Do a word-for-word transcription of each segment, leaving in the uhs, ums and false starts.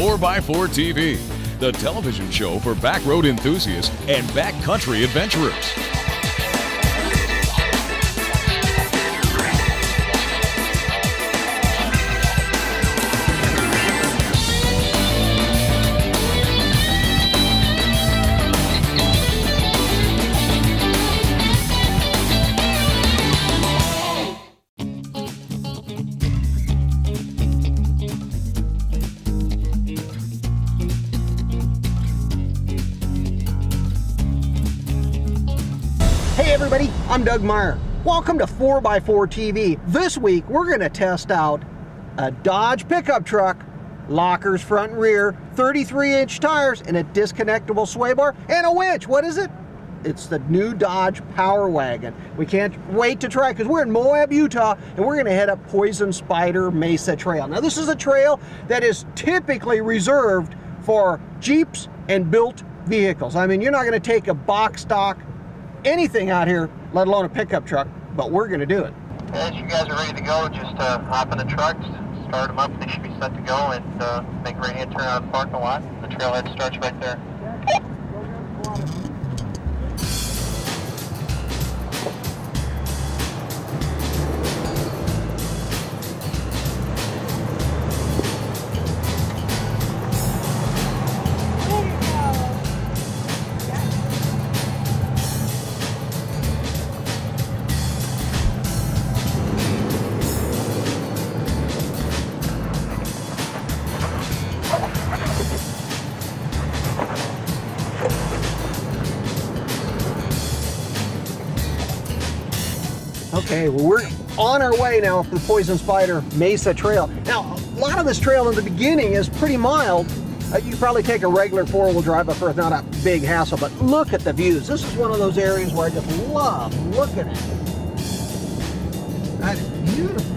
four by four T V, the television show for backroad enthusiasts and backcountry adventurers. Hey everybody, I'm Doug Meyer. Welcome to four by four T V. This week we're going to test out a Dodge pickup truck, lockers front and rear, thirty-three inch tires, and a disconnectable sway bar, and a winch. What is it? It's the new Dodge Power Wagon. We can't wait to try it because we're in Moab, Utah, and we're going to head up Poison Spider Mesa Trail. Now this is a trail that is typically reserved for Jeeps and built vehicles. I mean, you're not going to take a box stock anything out here, let alone a pickup truck, but we're going to do it. As you guys are ready to go, just uh, hop in the trucks, start them up, they should be set to go, and uh, make a right-hand turn out of the parking lot. The trailhead starts right there. Okay, well, we're on our way now for the Poison Spider Mesa Trail. Now, a lot of this trail in the beginning is pretty mild. Uh, you probably take a regular four-wheel drive up Earth, not a big hassle, but look at the views. This is one of those areas where I just love looking at it. That is beautiful.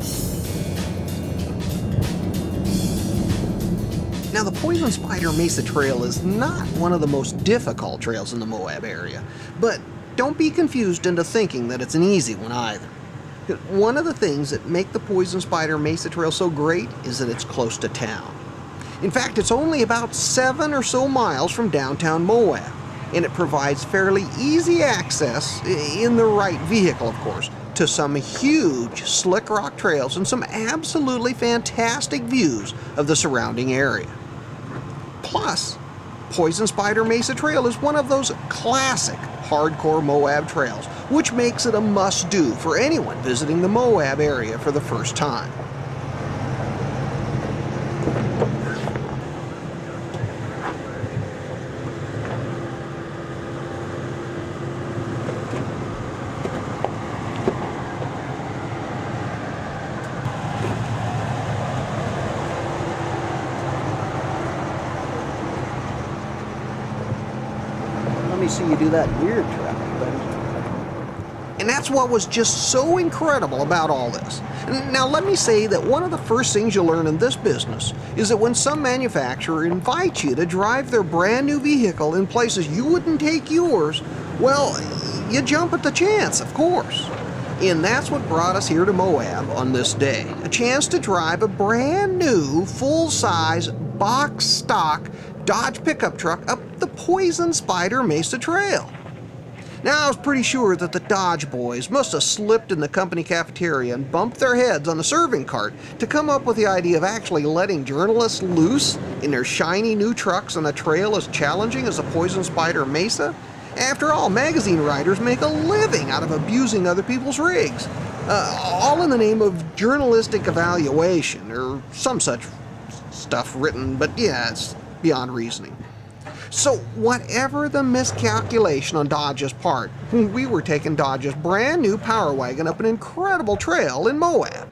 Now, the Poison Spider Mesa Trail is not one of the most difficult trails in the Moab area, but don't be confused into thinking that it's an easy one either. One of the things that make the Poison Spider Mesa Trail so great is that it's close to town. In fact, it's only about seven or so miles from downtown Moab, and it provides fairly easy access, in the right vehicle of course, to some huge slick rock trails and some absolutely fantastic views of the surrounding area. Plus, Poison Spider Mesa Trail is one of those classic hardcore Moab trails, which makes it a must-do for anyone visiting the Moab area for the first time. Let me see you do that weird traffic, buddy. And that's what was just so incredible about all this. Now let me say that one of the first things you'll learn in this business is that when some manufacturer invites you to drive their brand new vehicle in places you wouldn't take yours, well, you jump at the chance, of course. And that's what brought us here to Moab on this day. A chance to drive a brand new, full-size, box stock Dodge pickup truck up the Poison Spider Mesa Trail. Now, I was pretty sure that the Dodge boys must have slipped in the company cafeteria and bumped their heads on the serving cart to come up with the idea of actually letting journalists loose in their shiny new trucks on a trail as challenging as the Poison Spider Mesa. After all, magazine writers make a living out of abusing other people's rigs, uh, all in the name of journalistic evaluation or some such stuff written, but yeah, it's beyond reasoning. So whatever the miscalculation on Dodge's part, we were taking Dodge's brand new Power Wagon up an incredible trail in Moab.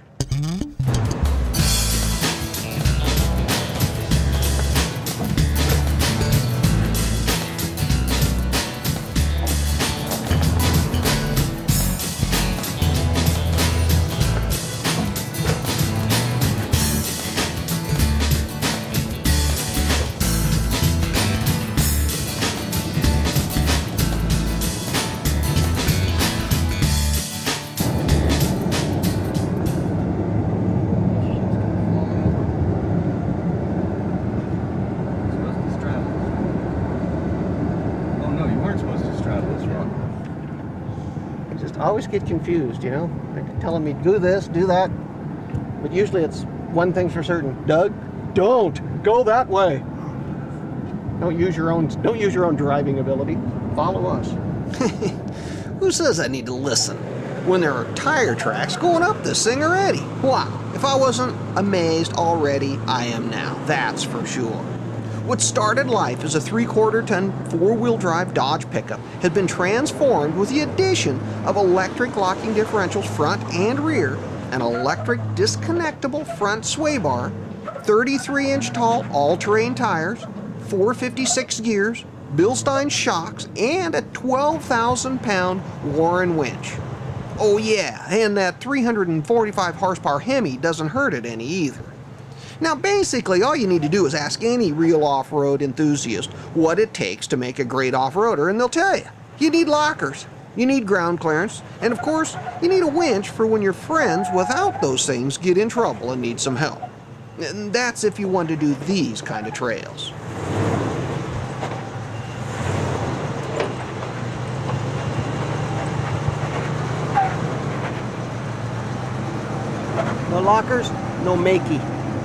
I always get confused, you know. They're telling me do this, do that, but usually it's one thing's for certain. Doug, don't go that way. Don't use your own. Don't use your own driving ability. Follow us. Who says I need to listen when there are tire tracks going up this thing already? Wow, if I wasn't amazed already, I am now. That's for sure. What started life as a three-quarter ton four-wheel drive Dodge pickup has been transformed with the addition of electric locking differentials front and rear, an electric disconnectable front sway bar, thirty-three inch tall all-terrain tires, four fifty-six gears, Bilstein shocks, and a twelve thousand pound Warren winch. Oh yeah, and that three hundred forty-five horsepower Hemi doesn't hurt it any either. Now basically all you need to do is ask any real off-road enthusiast what it takes to make a great off-roader, and they'll tell you. You need lockers, you need ground clearance, and of course you need a winch for when your friends without those things get in trouble and need some help. And that's if you want to do these kind of trails. No lockers, no makey.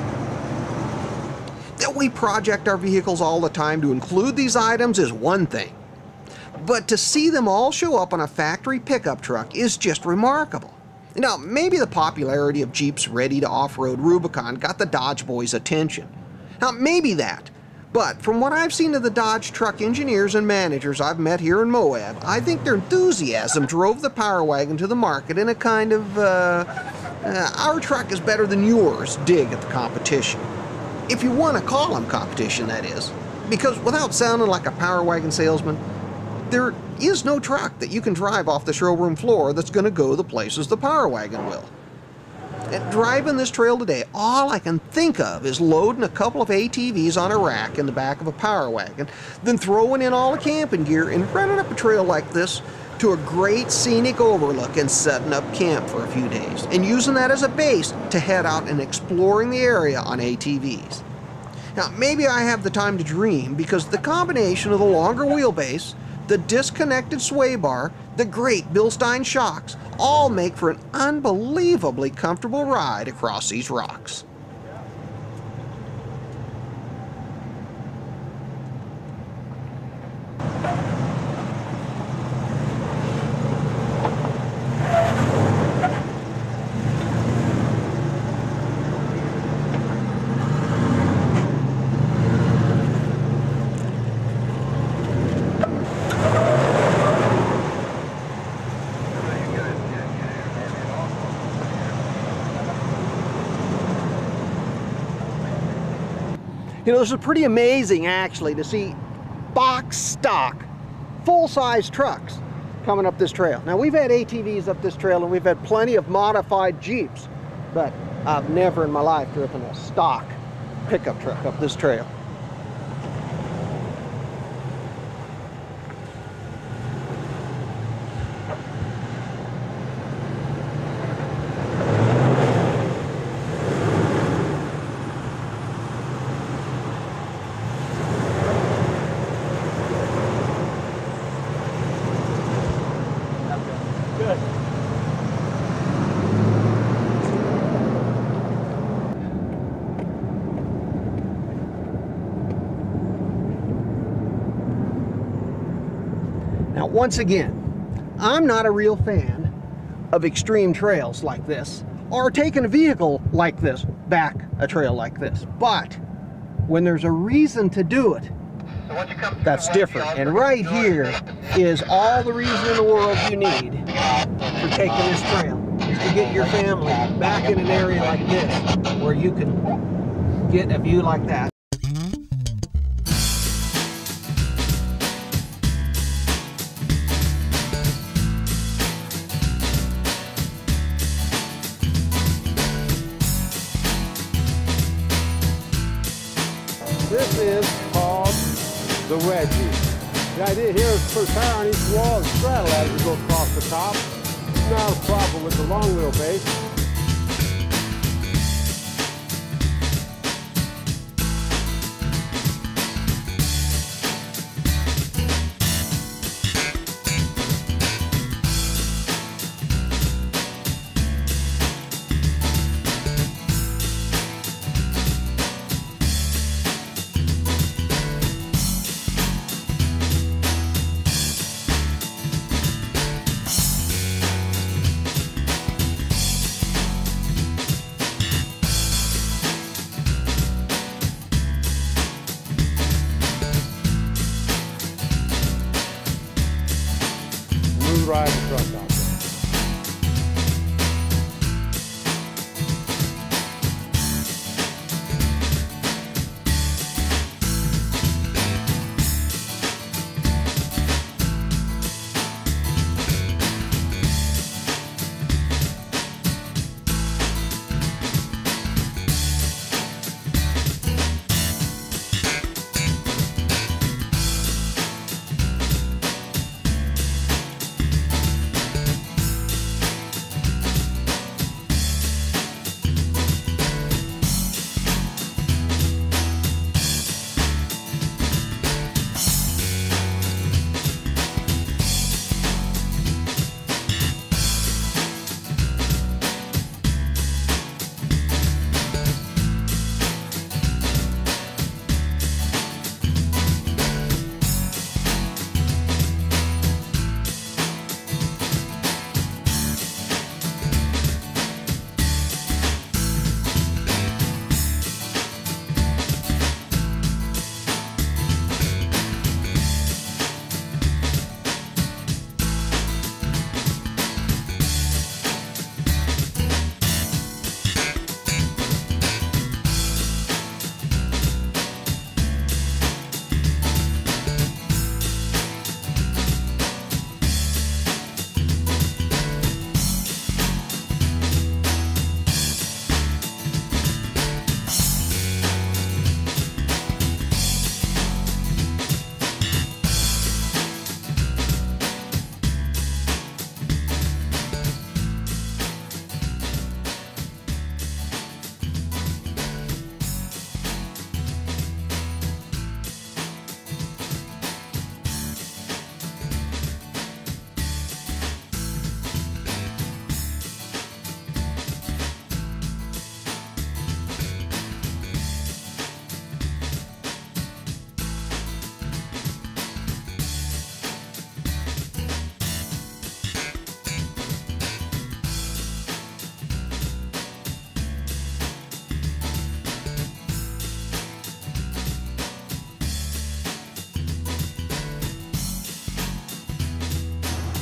That we project our vehicles all the time to include these items is one thing, but to see them all show up on a factory pickup truck is just remarkable. Now, maybe the popularity of Jeep's ready to off-road Rubicon got the Dodge boys' attention. Now, maybe that, but from what I've seen of the Dodge truck engineers and managers I've met here in Moab, I think their enthusiasm drove the Power Wagon to the market in a kind of, uh, uh, our truck is better than yours dig at the competition. If you want to call them competition, that is. Because without sounding like a Power Wagon salesman, there is no truck that you can drive off the showroom floor that's going to go the places the Power Wagon will. And driving this trail today, all I can think of is loading a couple of A T Vs on a rack in the back of a Power Wagon, then throwing in all the camping gear and running up a trail like this to a great scenic overlook and setting up camp for a few days, and using that as a base to head out and exploring the area on A T Vs. Now, maybe I have the time to dream because the combination of the longer wheelbase, the disconnected sway bar, the great Bilstein shocks, all make for an unbelievably comfortable ride across these rocks. You know, this is pretty amazing actually to see box stock, full-size trucks coming up this trail. Now, we've had A T Vs up this trail and we've had plenty of modified Jeeps, but I've never in my life driven a stock pickup truck up this trail. Now, once again, I'm not a real fan of extreme trails like this, or taking a vehicle like this back a trail like this. But when there's a reason to do it, that's different. And right here is all the reason in the world you need for taking this trail, is to get your family back in an area like this, where you can get a view like that. This is called the wedgie. The idea here is to put a tire on each wall and straddle as you go across the top. It's not a problem with the long wheelbase.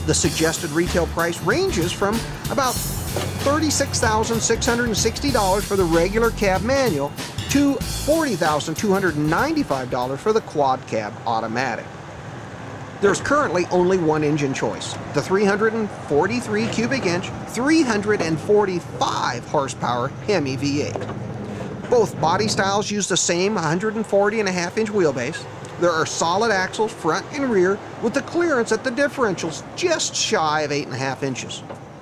The suggested retail price ranges from about thirty-six thousand six hundred sixty dollars for the regular cab manual to forty thousand two hundred ninety-five dollars for the quad cab automatic. There's currently only one engine choice, the three hundred forty-three cubic inch, three hundred forty-five horsepower Hemi V eight. Both body styles use the same one hundred forty and a half inch wheelbase. There are solid axles front and rear with the clearance at the differentials just shy of eight and a half inches.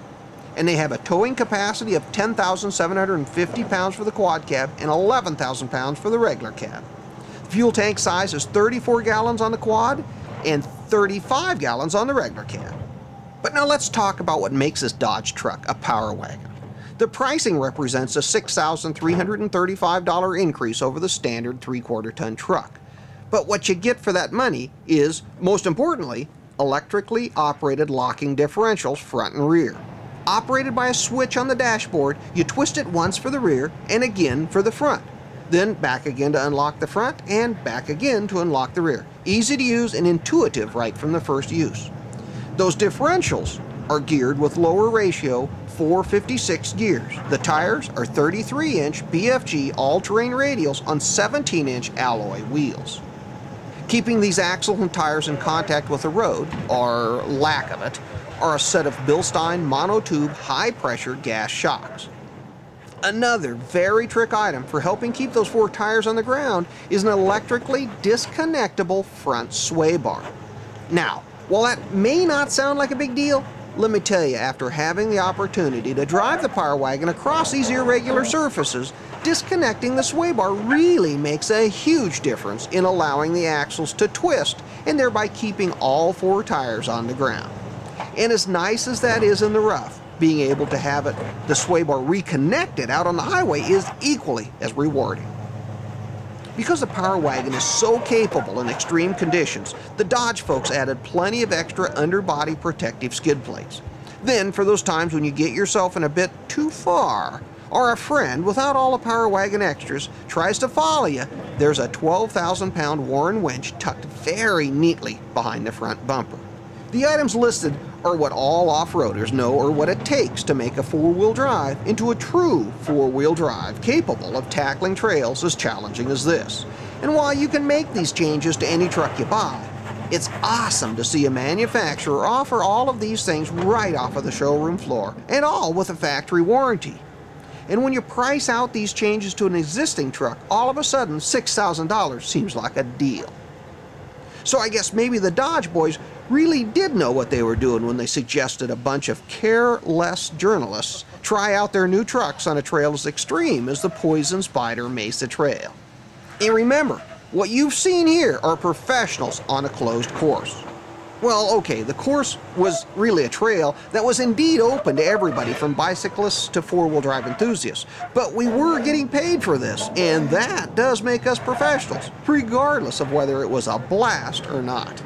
And they have a towing capacity of ten thousand seven hundred fifty pounds for the quad cab and eleven thousand pounds for the regular cab. Fuel tank size is thirty-four gallons on the quad and thirty-five gallons on the regular cab. But now let's talk about what makes this Dodge truck a power wagon. The pricing represents a six thousand three hundred thirty-five dollars increase over the standard three-quarter ton truck. But what you get for that money is, most importantly, electrically operated locking differentials front and rear. Operated by a switch on the dashboard, you twist it once for the rear and again for the front. Then back again to unlock the front and back again to unlock the rear. Easy to use and intuitive right from the first use. Those differentials are geared with lower ratio four fifty-six gears. The tires are thirty-three inch B F G all-terrain radials on seventeen inch alloy wheels. Keeping these axles and tires in contact with the road, or lack of it, are a set of Bilstein monotube high-pressure gas shocks. Another very trick item for helping keep those four tires on the ground is an electrically disconnectable front sway bar. Now, while that may not sound like a big deal, let me tell you, after having the opportunity to drive the Power Wagon across these irregular surfaces, disconnecting the sway bar really makes a huge difference in allowing the axles to twist and thereby keeping all four tires on the ground. And as nice as that is in the rough, being able to have it, the sway bar reconnected out on the highway is equally as rewarding. Because the Power Wagon is so capable in extreme conditions, the Dodge folks added plenty of extra underbody protective skid plates. Then, for those times when you get yourself in a bit too far, or a friend without all the Power Wagon extras tries to follow you, there's a twelve thousand pound Warren winch tucked very neatly behind the front bumper. The items listed are what all off-roaders know or what it takes to make a four-wheel drive into a true four-wheel drive capable of tackling trails as challenging as this. And while you can make these changes to any truck you buy, it's awesome to see a manufacturer offer all of these things right off of the showroom floor, and all with a factory warranty. And when you price out these changes to an existing truck, all of a sudden six thousand dollars seems like a deal. So I guess maybe the Dodge boys really did know what they were doing when they suggested a bunch of careless journalists try out their new trucks on a trail as extreme as the Poison Spider Mesa Trail. And remember, what you've seen here are professionals on a closed course. Well, okay, the course was really a trail that was indeed open to everybody from bicyclists to four-wheel drive enthusiasts, but we were getting paid for this, and that does make us professionals, regardless of whether it was a blast or not.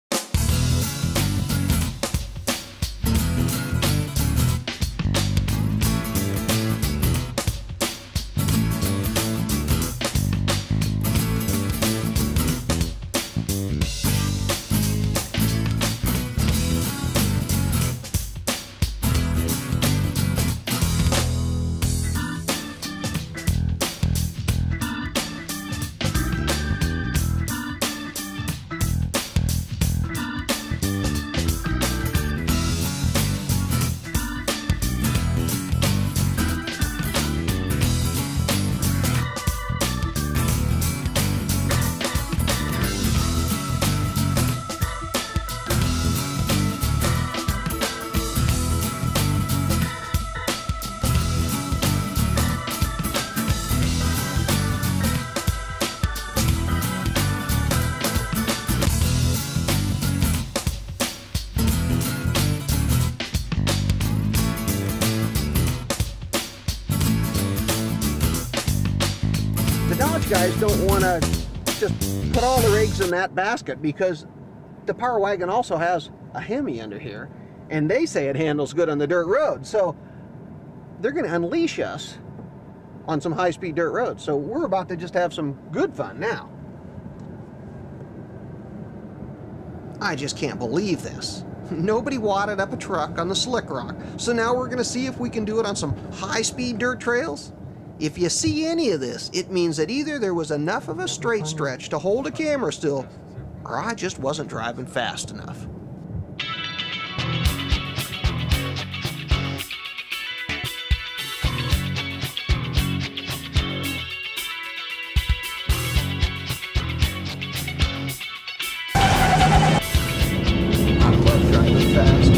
Guys don't want to just put all their eggs in that basket, because the Power Wagon also has a Hemi under here, and they say it handles good on the dirt road, so they're going to unleash us on some high-speed dirt roads. So we're about to just have some good fun now. I just can't believe this. Nobody wadded up a truck on the slick rock, so now we're going to see if we can do it on some high-speed dirt trails. If you see any of this, it means that either there was enough of a straight stretch to hold a camera still, or I just wasn't driving fast enough. I love driving fast.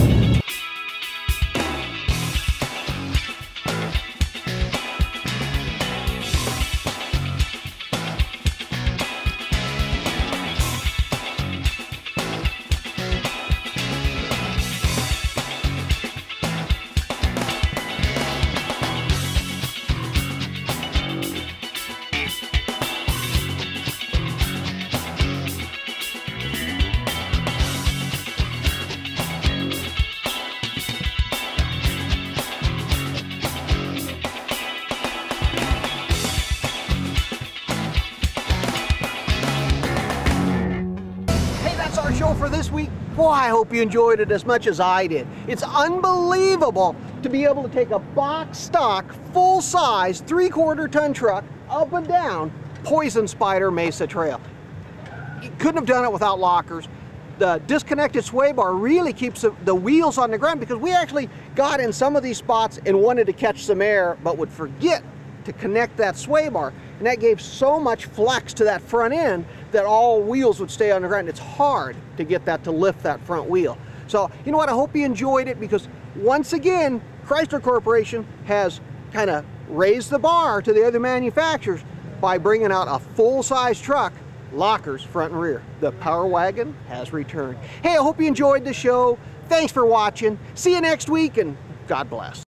Show for this week. Boy, I hope you enjoyed it as much as I did. It's unbelievable to be able to take a box stock, full-size, three-quarter ton truck up and down Poison Spider Mesa Trail. You couldn't have done it without lockers. The disconnected sway bar really keeps the, the wheels on the ground, because we actually got in some of these spots and wanted to catch some air, but would forget to connect that sway bar, and that gave so much flex to that front end that all wheels would stay on the ground. It's hard to get that to lift that front wheel. So, you know what, I hope you enjoyed it, because once again, Chrysler Corporation has kind of raised the bar to the other manufacturers by bringing out a full-size truck, lockers front and rear. The Power Wagon has returned. Hey, I hope you enjoyed the show. Thanks for watching. See you next week, and God bless.